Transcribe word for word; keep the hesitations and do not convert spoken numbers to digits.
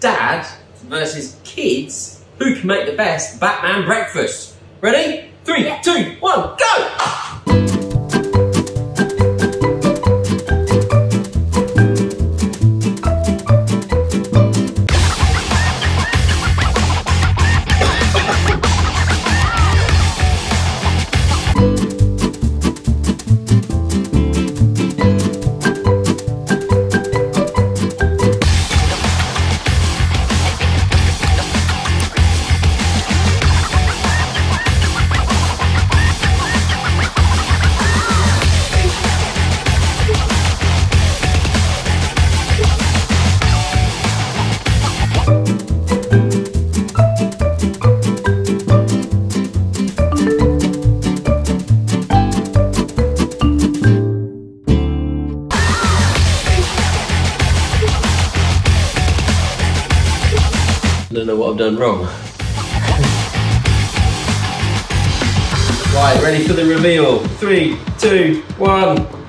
dad versus kids. Who can make the best Batman breakfast? Ready? Three, yeah. two, one, go! I don't know what I've done wrong. Right, ready for the reveal. Three, two, one.